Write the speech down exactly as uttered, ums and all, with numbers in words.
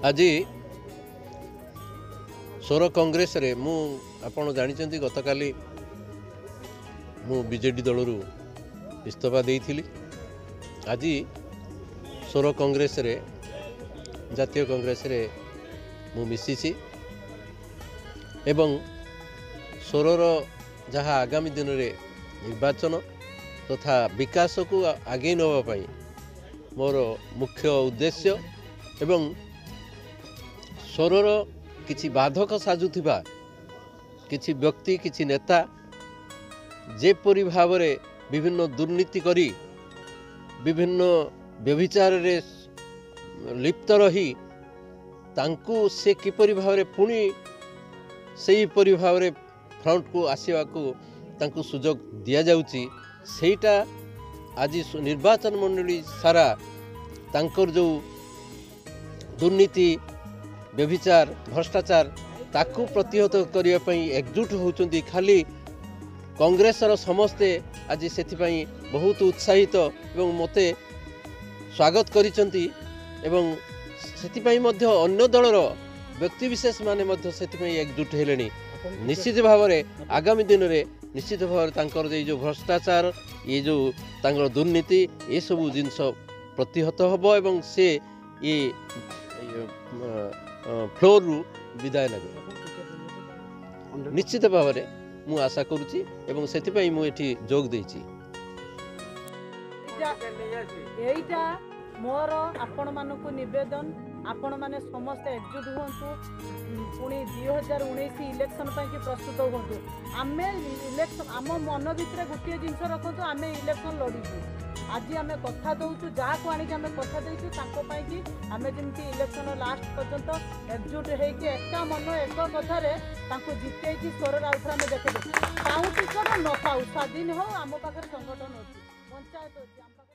आज सोर कांग्रेस रे मु आपण जानी गतकाली मु बीजेडी दलरू इस्तीफा देइथिली। आज सोर कांग्रेस रे जातीय कांग्रेस रे मु मिसिछि एवं सोरर जहाँ आगामी दिन में निर्वाचन तथा विकास को आगे नवाई मोर मुख्य उद्देश्य एवं सोरर किछि बाधक साजुथिबा किछि व्यक्ति किछि नेता जेपरि भाव में विभिन्न दुर्नीति करी विभिन्न व्यभिचार रे लिप्त रही तांकु से किपरि भाव में पुणी सेही परि भाव में फ्रंट को आसवा को तांकु सुजोग दिया जाउची सेटा आज निर्वाचन मंडली सारा तांकर जो दुर्नीति व्यभिचार भ्रष्टाचार ताकू प्रतिहत करने पई एकजुट होउचंदी। खाली कांग्रेसर समस्ते आज सेथिपई बहुत उत्साहित एवं मते स्वागत करिसंती एवं सेथिपई मध्य अन्य दलर व्यक्तिविशेष माने मध्य सेथिपई एकजुट हेलेनी। निश्चित भाव में आगामी दिन में निश्चित भाव में जो भ्रष्टाचार ये जो तांकर दुर्नीति ये सब जिनस प्रतिहत होबो एवं से ये फ्लोर रु विदाय नेबे निश्चित भाव में मु आशा करुच्ची एवं सेथिपई मु एठी जोग देइची। एइटा मोर आपण मानकु निवेदन आपण माने समस्त एकजुट हुंतु पुणी दुई हजार उन्नीस इलेक्शन कि प्रस्तुत हुंतु। आमे इलेक्शन आम मन भितर गोटे जिनस रखु आमे इलेक्शन लड़ीचु आज आमे कथा दउचु जहाँ को आनी आमे कथा देचु ताको पई कि आमे जेमती इलेक्शन लास्ट पर्यंत एकजुट हेकि एका मन एक कथारे ताको जिते कि स्वर आउथरा आमे देखे पाऊ टिकट न पाऊ स्वाधीन हो आम पाखे संगठन अच्छी पंचायत अच्छी।